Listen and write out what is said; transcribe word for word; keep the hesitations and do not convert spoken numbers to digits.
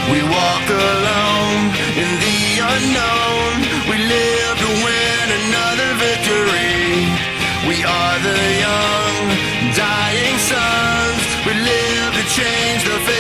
We walk alone in the unknown. We live to win another victory. We are the young, dying sons. We live to change the face.